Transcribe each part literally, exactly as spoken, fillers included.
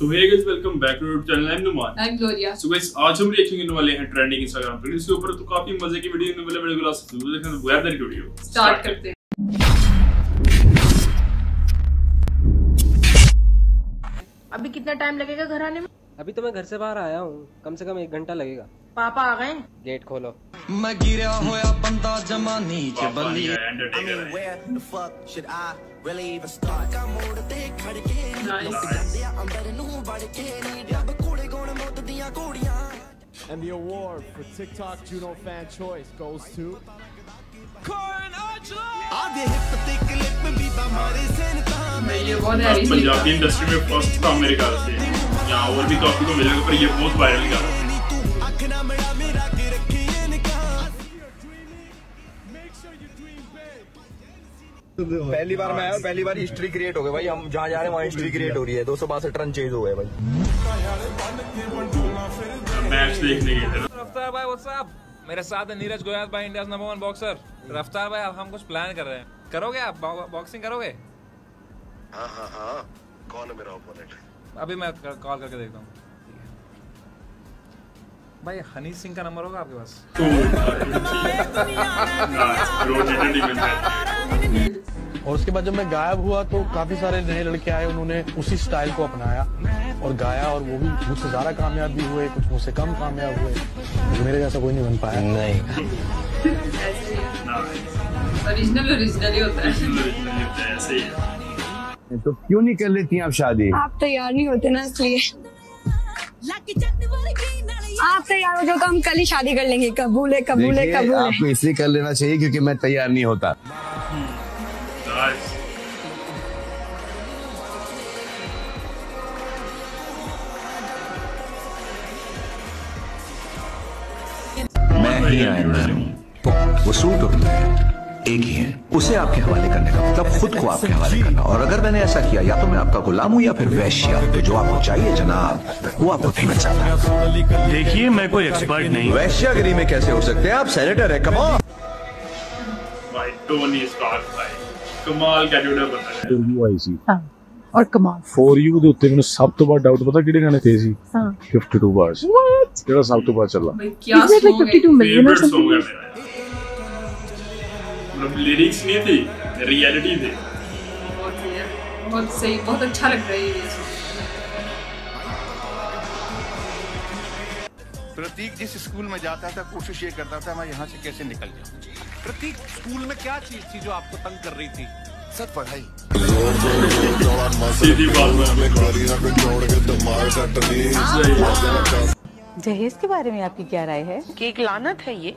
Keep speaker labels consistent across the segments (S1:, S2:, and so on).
S1: So hey guys, welcome back to our channel. I'm Numan.
S2: I'm Gloria.
S1: So guys, आज हम reaction करने वाले हैं ट्रेंडिंग इंस्टाग्राम पे। इसके ऊपर तो काफी मजे की वीडियो होने वाले, वीडियो को लास्ट तक जरूर देखना। तो वेयर दैट वीडियो
S2: स्टार्ट करते हैं।
S3: अभी कितना टाइम लगेगा घर आने में?
S4: अभी तो मैं घर से बाहर आया हूँ, कम से कम एक घंटा लगेगा।
S3: पापा आ गए?
S4: गेट खोलो।
S5: मैं गिरा होया बंदा जमा नीचे बल्ली।
S6: And the award for TikTok Juno Fan Choice goes to
S2: ये बहुत है
S1: पंजाबी इंडस्ट्री में फर्स्ट था मेरे ख्याल से। यहाँ और भी काफी को मिलेगा, पर ये बहुत वायरल गाना है।
S7: पहली बार मैं आया और पहली बार हिस्ट्री क्रिएट हो गई भाई। हम जहाँ जा रहे हैं वहाँ हिस्ट्री क्रिएट हो रही है। दो सौ बासठ रन चेज हो गए भाई।
S1: मैच देखने के लिए
S8: रफ्तार भाई व्हाट्स अप। मेरे साथ है नीरज गोयल भाई, इंडिया नंबर वन बॉक्सर। रफ्तार भाई अब हम कुछ प्लान कर रहे हैं, करोगे आप? बॉक्सिंग करोगे?
S9: हाँ हाँ हाँ। कौन है मेरा ओपोनेंट?
S8: अभी मैं कॉल करके देखता हूँ। भाई हनी सिंह का नंबर होगा आपके पास?
S6: और उसके बाद जब मैं गायब हुआ तो काफी सारे नए लड़के आए, उन्होंने उसी स्टाइल को अपनाया और गाया, और वो भी मुझसे ज्यादा कामयाब भी हुए, कुछ मुझसे कम कामयाब हुए। मेरे जैसा कोई नहीं बन पाया। नहीं,
S2: ओरिजिनल ओरिजिनल ही होता है।
S1: ऐसे ही।
S10: तो क्यों नहीं कर लेती आप शादी?
S11: आप तैयार नहीं होते ना, इसलिए। आप तैयार हो जाओ तो हम कल ही शादी कर लेंगे। कबूल है, कबूल है, कबूल है।
S10: आपको इसलिए कर लेना चाहिए क्योंकि मैं तैयार नहीं होता।
S12: मैं ही आयरन मैन हूँ। वो सूट और मैं एक ही है। उसे आपके हवाले करने का मतलब खुद को आपके हवाले करना। और अगर मैंने ऐसा किया, या तो मैं आपका गुलाम हूँ या फिर वैश्य। तो जो आपको चाहिए जनाब, वो आपको नहीं मिल सकता।
S13: देखिए मैं कोई एक्सपर्ट नहीं।
S12: वैश्यागिरी में कैसे हो सकते हैं आप? सेनेटर है। कमाल
S1: भाई टोनी स्टार्क भाई कमाल का जोड़ा बना है।
S6: वो आई सी
S2: और कमाल
S6: फॉर यू ਦੇ ਉੱਤੇ ਮੈਨੂੰ ਸਭ ਤੋਂ ਵੱਧ ਡਾਊਟ ਪਤਾ ਕਿਹੜੇ ਗਾਣੇ ਤੇ ਸੀ?
S2: ਹਾਂ
S6: बावन ਬਾਰਸ। ਜਿਹੜਾ ਸਭ ਤੋਂ ਵੱਧ ਚੱਲਾ।
S2: भाई क्या सॉन्ग है?
S1: बावन मिलियन और समथिंग। मतलब लिरिक्स नहीं थी, रियलिटी थी।
S2: बहुत बहुत सही, बहुत अच्छा लग रहा है ये।
S9: प्रतीक जिस स्कूल में जाता था कोशिश ये करता था मैं यहाँ से कैसे निकल जाऊँ।
S13: प्रतीक स्कूल में क्या चीज थी जो आपको तंग कर रही थी?
S9: सर पढ़ाई।
S1: सीधी बात है।
S3: जहेज के बारे में आपकी क्या राय है? कि एक लानत है ये।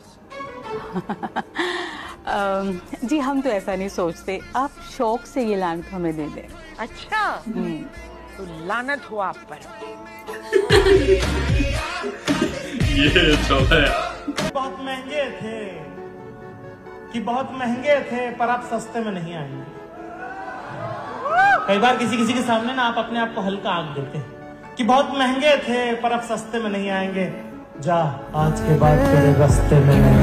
S3: जी हम तो ऐसा नहीं सोचते, आप शौक से ये लानत हमें दे दें। अच्छा तो लानत हो आप पर।
S1: ये अच्छा है।
S14: बहुत महंगे थे कि बहुत महंगे थे पर आप सस्ते में नहीं आएंगे। कई बार किसी किसी के सामने ना आप अपने आप को हल्का आंक देते हैं कि बहुत महंगे थे पर अब सस्ते में नहीं आएंगे। जा आज के बाद तेरे रास्ते में नहीं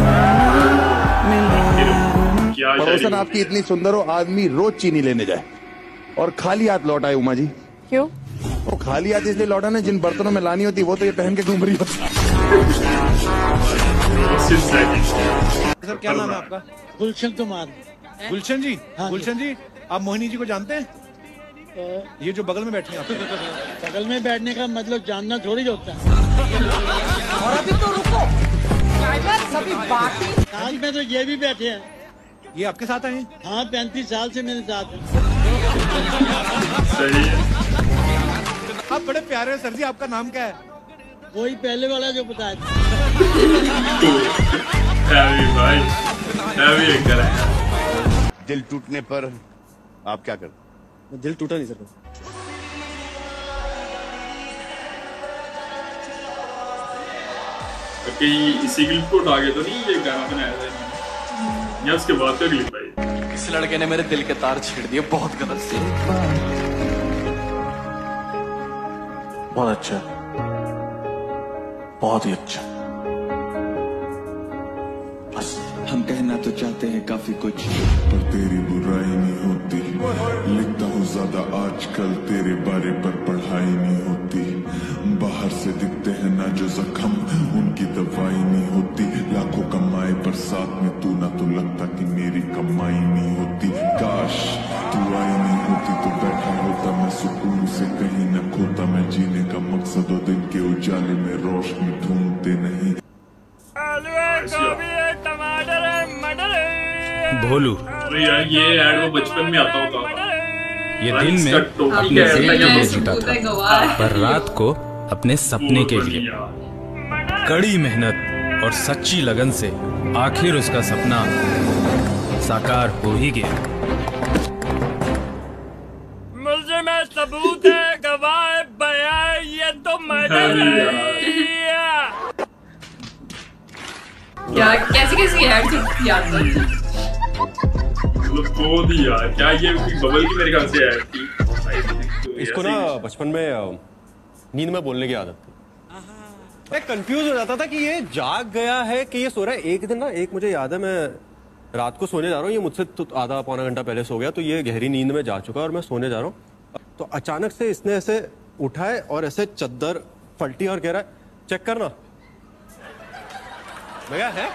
S1: क्या
S7: पड़ोसन आपकी इतनी सुंदर हो, आदमी रोज चीनी लेने जाए और खाली हाथ लौट आए। उमा जी
S3: क्यों?
S7: वो खाली हाथ इसलिए लौटा ना, जिन बर्तनों में लानी होती वो तो ये पहन के घूम रही होती।
S13: सर क्या नाम है आपका?
S14: गुलशन कुमार।
S13: गुलशन जी। गुलशन जी आप मोहिनी जी को जानते हैं? ये जो बगल में बैठे हैं आप।
S14: बगल में बैठने का मतलब जानना थोड़ी होता है।
S3: और अभी तो रुको, सभी बाकी
S14: आज में तो ये भी बैठे हैं।
S13: ये आपके साथ आए हैं?
S14: हाँ पैंतीस साल से मेरे साथ हैं।
S1: सही है।
S13: आप बड़े प्यारे हैं सर जी। आपका नाम क्या है?
S14: वही पहले वाला जो बताया था।
S1: हैवी भाई, हैवी एक है।
S9: दिल टूटने पर आप क्या करते?
S13: दिल टूटा नहीं सर।
S1: कहीं इसी क्लिप को उठा के तो नहीं ये गाना बनाया था, या उसके बाद का क्लिप भाई?
S5: इस लड़के ने मेरे दिल के तार छेड़ दिए बहुत गलत से।
S13: बहुत अच्छा, बहुत ही अच्छा।
S12: बस हम कहना तो चाहते हैं काफी कुछ,
S15: पर तेरी बुराई नहीं होती। लिखता हूँ ज्यादा आजकल, तेरे बारे पर पढ़ाई नहीं होती। जो जख्म, उनकी दवाई नहीं होती। लाखों कमाए पर साथ में तू ना तो लगता कि मेरी कमाई नहीं होती। काश तू आई नहीं होती तो बैठा होता मैं सुकून से कहीं न खोता। मैं जीने का मकसद और दिन के उजाले में रोशनी ढूंढते नहीं।
S16: भोलू,
S1: यार ये ऐड वो बचपन में आता होता था।
S16: ये दिन में अपने जेब के लिए जीता था, पर रात को अपने सपने के लिए। कड़ी मेहनत और सच्ची लगन से आखिर उसका सपना साकार हो ही गया।
S17: मुझे में सबूत है, गवाह बयां, ये तो मर्डर है।
S2: क्या कैसी कैसी ऐड थी याद है?
S1: वो दी यार, क्या ये बबल की मेरे ख्याल से ऐड थी।
S18: इसको ना बचपन में नींद में बोलने की आदत थी। मैं कंफ्यूज हो जाता था कि ये जाग गया है कि ये सो रहा है। एक दिन ना, एक मुझे याद है, मैं रात को सोने जा रहा हूँ, ये मुझसे तो आधा पौना घंटा पहले सो गया, तो ये गहरी नींद में जा चुका और मैं सोने जा रहा हूँ। तो अचानक से इसने ऐसे उठाए और ऐसे चद्दर पलटी और कह रहा है चेक करना। मैं क्या है?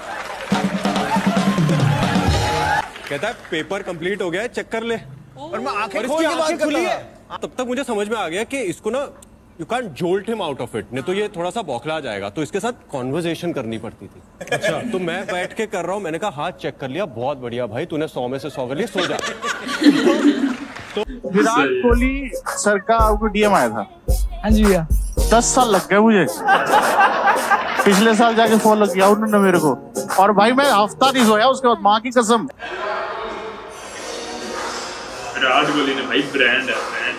S18: कहता है पेपर कंप्लीट हो गया है, चेक कर ले। और मैं आंखें खोल के बात खुली है। तब तक मुझे समझ में आ गया कि इसको ना you can jolt him out of it, नहीं तो ये थोड़ा सा बौखला जाएगा। तो इसके साथ कॉन्वर्सेशन करनी पड़ती थी। अच्छा, तो मैं बैठ के कर रहा हूँ, मैंने कहा हाथ चेक कर लिया, बहुत बढ़िया भाई, तूने सौ में से सौ कर लिया, सो जा।
S19: तो विराट कोहली सर का आपको डीएम आया था?
S20: हाँ जी भैया।
S19: दस साल लग गए मुझे। पिछले साल जाके फॉलो किया उन्होंने मेरे को, और भाई मैं हफ्ता नहीं सोया उसके बाद, माँ की कसम।
S1: विराट कोहली ने भाई ब्रांड है, ब्रांड।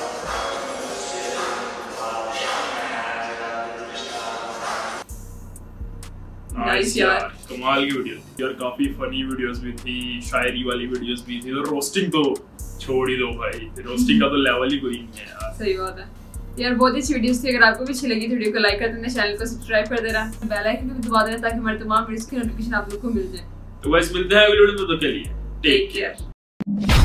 S2: नाइस यार,
S1: कमाल की वीडियो यार, काफी फनी वीडियोस भी थी, शायरी वाली वीडियोस भी थी, और रोस्टिंग तो छोड़ ही दो भाई, रोस्टिंग का तो लेवल ही कोई नहीं है यार।
S2: सही बात है यार, बहुत अच्छी वीडियोस थी। अगर आपको भी अच्छी लगी तो वीडियो को लाइक कर देना, चैनल को सब्सक्राइब कर देना, बेल आइकन भी दबा देना ताकि हमारे तमाम वीडियोस की नोटिफिकेशन आप लोग को मिल जाए।
S1: तो बस मिलते हैं अगले वीडियो में, तो के लिए टेक केयर।